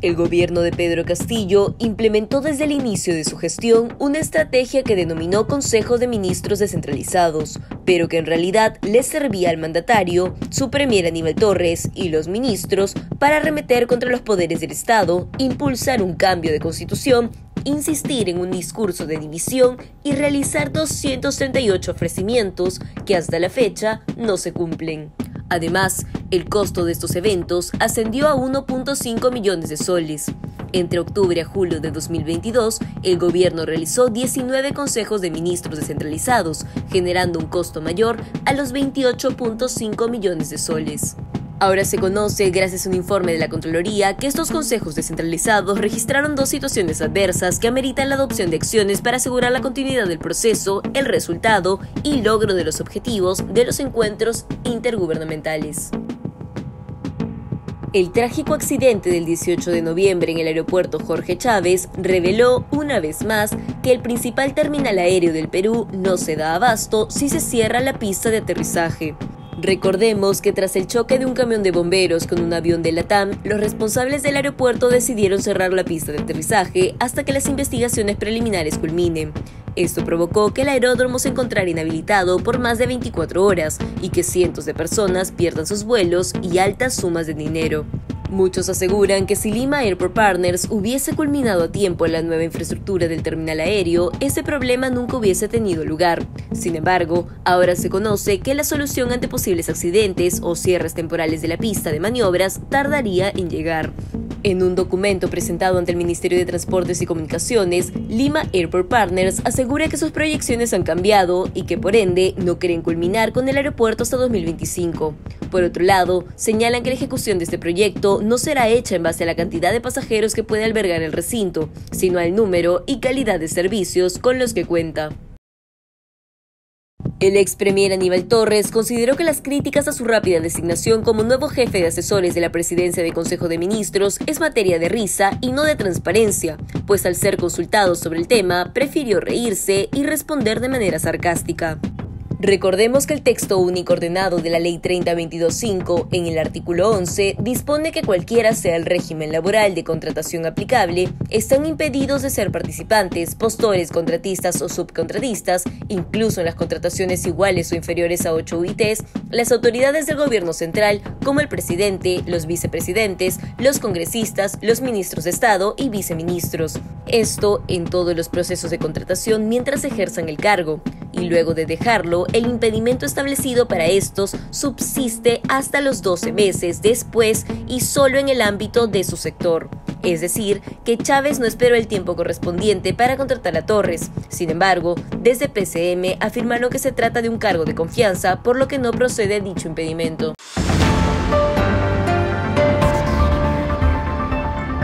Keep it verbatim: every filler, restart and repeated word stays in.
El gobierno de Pedro Castillo implementó desde el inicio de su gestión una estrategia que denominó Consejo de Ministros Descentralizados, pero que en realidad les servía al mandatario, su premier Aníbal Torres y los ministros para arremeter contra los poderes del Estado, impulsar un cambio de constitución, insistir en un discurso de división y realizar doscientos treinta y ocho ofrecimientos que hasta la fecha no se cumplen. Además, el costo de estos eventos ascendió a uno punto cinco millones de soles. Entre octubre a julio de dos mil veintidós, el gobierno realizó diecinueve consejos de ministros descentralizados, generando un costo mayor a los veintiocho punto cinco millones de soles. Ahora se conoce, gracias a un informe de la Contraloría, que estos consejos descentralizados registraron dos situaciones adversas que ameritan la adopción de acciones para asegurar la continuidad del proceso, el resultado y logro de los objetivos de los encuentros intergubernamentales. El trágico accidente del dieciocho de noviembre en el aeropuerto Jorge Chávez reveló una vez más que el principal terminal aéreo del Perú no se da abasto si se cierra la pista de aterrizaje. Recordemos que tras el choque de un camión de bomberos con un avión de LATAM, los responsables del aeropuerto decidieron cerrar la pista de aterrizaje hasta que las investigaciones preliminares culminen. Esto provocó que el aeródromo se encontrara inhabilitado por más de veinticuatro horas y que cientos de personas pierdan sus vuelos y altas sumas de dinero. Muchos aseguran que si Lima Airport Partners hubiese culminado a tiempo la nueva infraestructura del terminal aéreo, ese problema nunca hubiese tenido lugar. Sin embargo, ahora se conoce que la solución ante posibles accidentes o cierres temporales de la pista de maniobras tardaría en llegar. En un documento presentado ante el Ministerio de Transportes y Comunicaciones, Lima Airport Partners asegura que sus proyecciones han cambiado y que por ende no quieren culminar con el aeropuerto hasta dos mil veinticinco. Por otro lado, señalan que la ejecución de este proyecto no será hecha en base a la cantidad de pasajeros que puede albergar el recinto, sino al número y calidad de servicios con los que cuenta. El ex premier Aníbal Torres consideró que las críticas a su rápida designación como nuevo jefe de asesores de la presidencia del Consejo de Ministros es materia de risa y no de transparencia, pues al ser consultado sobre el tema, prefirió reírse y responder de manera sarcástica. Recordemos que el texto único ordenado de la Ley treinta veintidós punto cinco, en el artículo once, dispone que cualquiera sea el régimen laboral de contratación aplicable, están impedidos de ser participantes, postores, contratistas o subcontratistas, incluso en las contrataciones iguales o inferiores a ocho U I Tes, las autoridades del gobierno central, como el presidente, los vicepresidentes, los congresistas, los ministros de Estado y viceministros. Esto en todos los procesos de contratación mientras ejerzan el cargo, y luego de dejarlo, el impedimento establecido para estos subsiste hasta los doce meses después y solo en el ámbito de su sector. Es decir, que Chávez no esperó el tiempo correspondiente para contratar a Torres. Sin embargo, desde P C M afirmaron que se trata de un cargo de confianza, por lo que no procede dicho impedimento.